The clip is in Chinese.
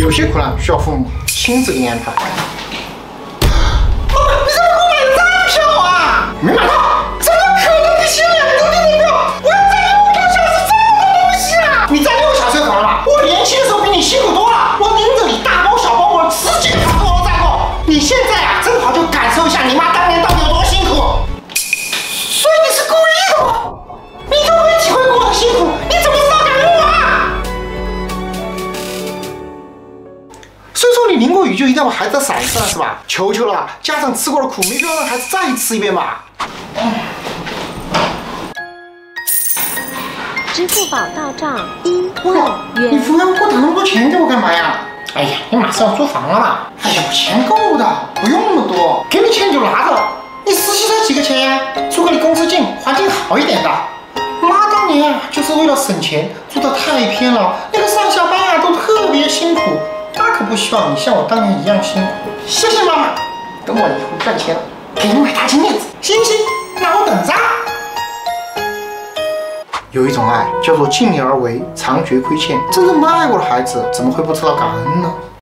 有些苦难需要父母亲自给你安排。妈妈，你怎么给我买的站票啊？没买到，怎么可能？你写2个月的票，我要站6个小时，这么多东西啊！你站6个小时就怎么了嘛？我年轻的时候比你辛苦多了，我拎着你大包小包，我10几个小时我都站过。你现在啊，正好就感受一下你妈当年到底有多辛苦。所以你是故意的吗？你都没体会过我的辛苦，你怎么知道感悟啊？所以说你淋过雨就一定要把孩子的伞上了是吧？求求了，家长吃过的苦，没必要让孩子再吃一遍吧？ 支付宝到账1万元。 你服务员给我打那么多钱给我干嘛呀？哎呀，你马上要租房了嘛？哎呀，我钱够的，不用那么多，给你钱你就拿着。你实习才几个钱呀？租个离公司近、环境好一点的。妈当年啊，就是为了省钱，住得太偏了，那个上下班啊都特别辛苦。妈可不希望你像我当年一样辛苦。谢谢妈妈，等我以后赚钱了，给你买大金链子，行不行？那我等着。有一种爱叫做尽力而为，常觉亏欠。真正爱过的孩子，怎么会不知道感恩呢？